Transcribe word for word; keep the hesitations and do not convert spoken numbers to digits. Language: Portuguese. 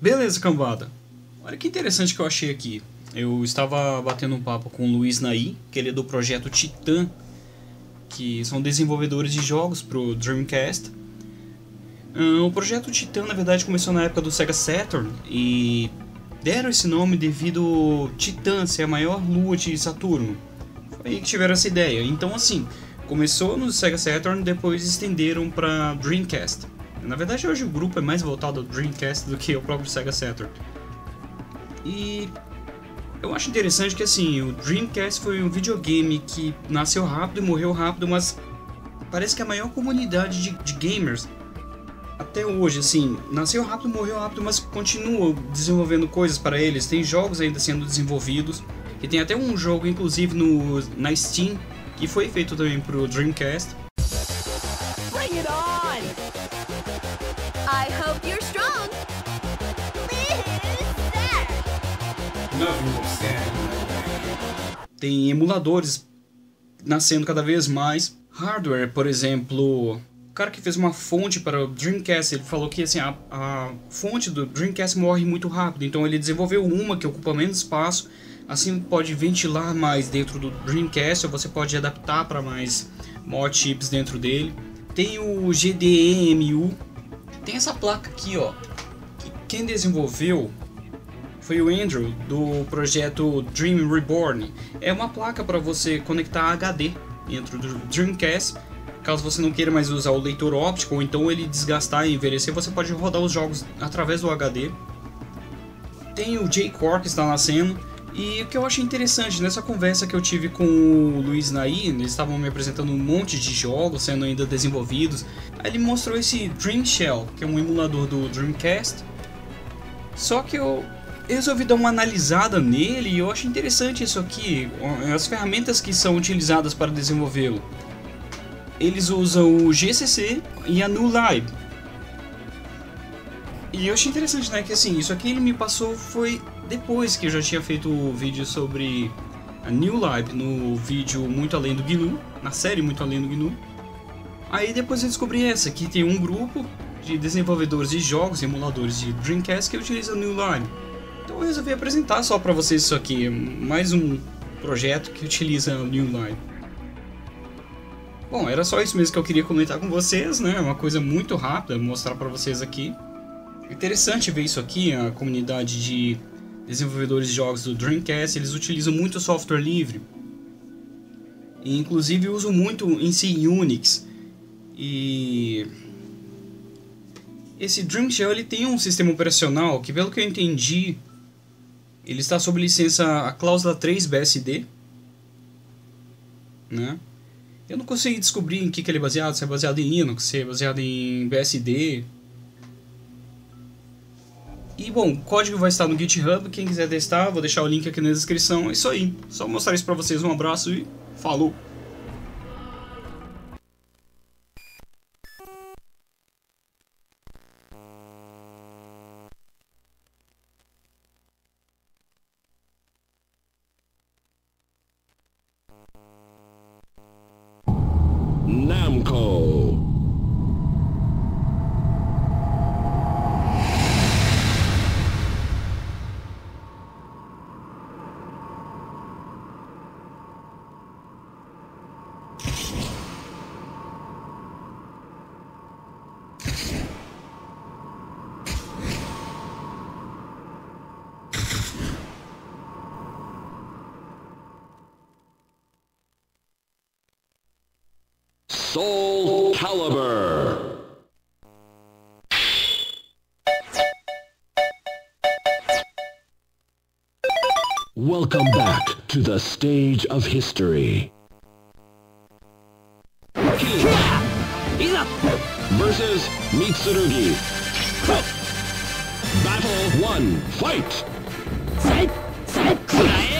Beleza, cambada. Olha que interessante que eu achei aqui. Eu estava batendo um papo com o Luiz Naí, que ele é do projeto Titan, que são desenvolvedores de jogos pro Dreamcast. O projeto Titan, na verdade, começou na época do Sega Saturn e deram esse nome devido Titan ser a maior lua de Saturno. Foi aí que tiveram essa ideia. Então, assim, começou no Sega Saturn, depois estenderam para Dreamcast. Na verdade, hoje o grupo é mais voltado ao Dreamcast do que ao próprio Sega Saturn. E eu acho interessante que, assim, o Dreamcast foi um videogame que nasceu rápido e morreu rápido, mas parece que a maior comunidade de, de gamers até hoje, assim, nasceu rápido, morreu rápido, mas continua desenvolvendo coisas para eles. Tem jogos ainda sendo desenvolvidos, e tem até um jogo, inclusive, no, na Steam, que foi feito também pro Dreamcast. Bring it on! I hope you're strong. Tem emuladores nascendo cada vez mais. Hardware, por exemplo, o cara que fez uma fonte para o Dreamcast, ele falou que assim, a, a fonte do Dreamcast morre muito rápido, então ele desenvolveu uma que ocupa menos espaço, assim pode ventilar mais dentro do Dreamcast, ou você pode adaptar para mais mod chips dentro dele. Tem o G D E M U, tem essa placa aqui, ó, que quem desenvolveu foi o Andrew, do projeto Dream Reborn. É uma placa para você conectar H D dentro do Dreamcast. Caso você não queira mais usar o leitor óptico, ou então ele desgastar e envelhecer, você pode rodar os jogos através do H D. Tem o J-Core que está nascendo. E o que eu achei interessante, nessa conversa que eu tive com o Luiz Naí, eles estavam me apresentando um monte de jogos sendo ainda desenvolvidos. Aí ele mostrou esse Dream Shell, que é um emulador do Dreamcast. Só que eu resolvi dar uma analisada nele e eu achei interessante isso aqui, as ferramentas que são utilizadas para desenvolvê-lo. Eles usam o G C C e a NewLive. E eu achei interessante, né, que assim, isso aqui ele me passou foi depois que eu já tinha feito o vídeo sobre a NewLive, no vídeo Muito Além do G N U, na série Muito Além do G N U. Aí depois eu descobri essa, que tem um grupo de desenvolvedores de jogos, emuladores de Dreamcast que utiliza a NewLive. Então eu resolvi apresentar só para vocês isso aqui, mais um projeto que utiliza a NewLive. Bom, era só isso mesmo que eu queria comentar com vocês, né? Uma coisa muito rápida, mostrar para vocês aqui. Interessante ver isso aqui, a comunidade de desenvolvedores de jogos do Dreamcast, eles utilizam muito software livre. E inclusive usam muito em si Unix. E esse Dream Shell ele tem um sistema operacional que, pelo que eu entendi, ele está sob licença a cláusula três B S D, né? Eu não consegui descobrir em que, que ele é baseado, se é baseado em Linux, se é baseado em B S D. E bom, o código vai estar no GitHub, quem quiser testar, vou deixar o link aqui na descrição. É isso aí, só mostrar isso pra vocês, um abraço e falou! Namco. Soul Calibur. Welcome back to the stage of history. Versus Mitsurugi. Battle one, fight!